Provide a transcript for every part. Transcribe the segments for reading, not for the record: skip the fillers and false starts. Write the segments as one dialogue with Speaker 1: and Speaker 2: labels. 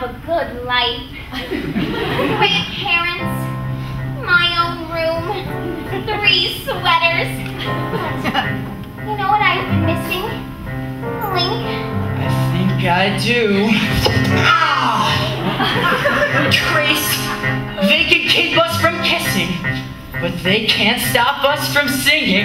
Speaker 1: have a good life. Great parents, my own room, 3 sweaters. You know what I've been missing? Link.
Speaker 2: I think I do. Trace, they can keep us from kissing, but they can't stop us from singing.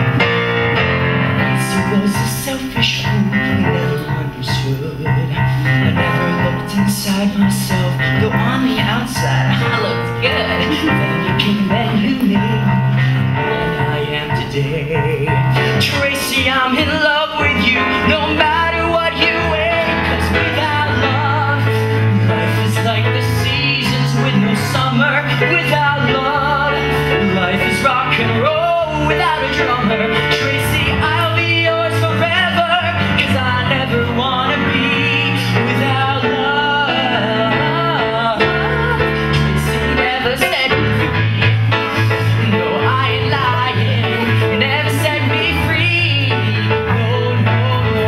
Speaker 2: Once I was a selfish fool who never understood. I never looked inside myself, though on the outside I looked good. Then you came and you made me, and I am today. Tracy, I'm in love with you, no matter what you wear, 'cause without love, life is like the seasons with no summer. Without love, life is rock and roll without a drummer. Tracy, I'll be yours forever, 'cause I never wanna be without love. Tracy never set me free. No, I ain't lying. Never set me free. No, no, no.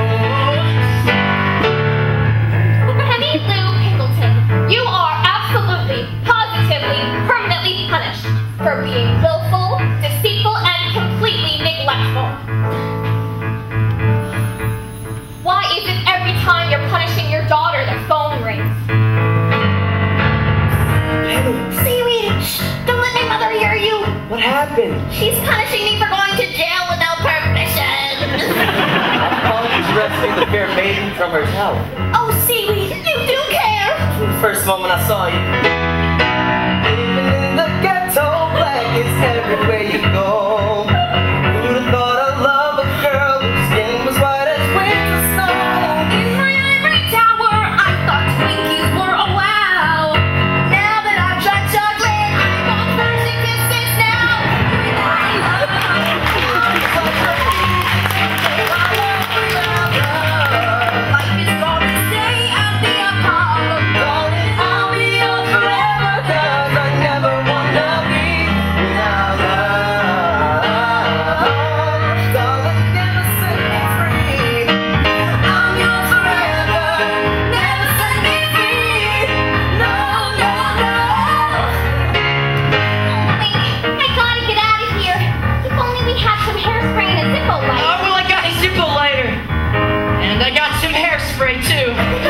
Speaker 1: Penny Lou Pinkleton, you are absolutely, positively, permanently punished for being willful, deceitful, and completely neglectful. Why is it every time you're punishing your daughter the phone rings? Seaweed, shh, don't let my mother hear you.
Speaker 3: What happened?
Speaker 1: She's punishing me for going to jail without permission.
Speaker 3: She's rescuing the fair maiden from her tower.
Speaker 1: Oh, Seaweed, you do care.
Speaker 3: From the first moment I saw you. Living in the ghetto, black is everywhere you go. Who'd have thought I'd love a girl whose skin was white as winter snow?
Speaker 1: In my ivory tower, I thought Twinkies were a wow. Now that I've tried chocolate, I want first kisses now. Life is gonna stay at the Apollo. I'll be yours forever.
Speaker 3: 'Cause I never wanna be without love. Darling, never set me free.
Speaker 1: I'm yours forever. Never set me free. No, no, no. I gotta get out of here. If only we had some hairspray and a Zippo light.
Speaker 2: Oh, well, I got a Zippo lighter. And I got some hairspray, too.